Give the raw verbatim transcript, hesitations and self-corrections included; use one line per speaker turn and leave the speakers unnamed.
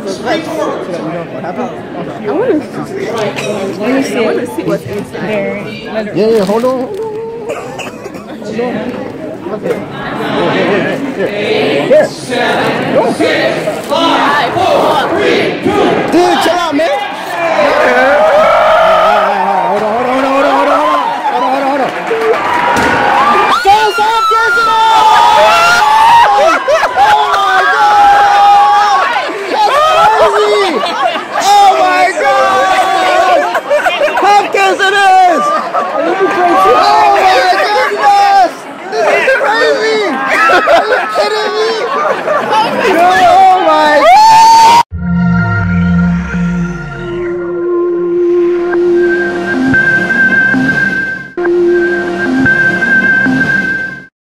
what this looks like.
So that you know what happened?
I want to see. Let me see. I want to see what's inside. There.
Yeah, yeah, hold on. Hold on. Hold on. Look here. Here, here, here. Here. Go.
Five, four, three, two.
Dude, chill out, man.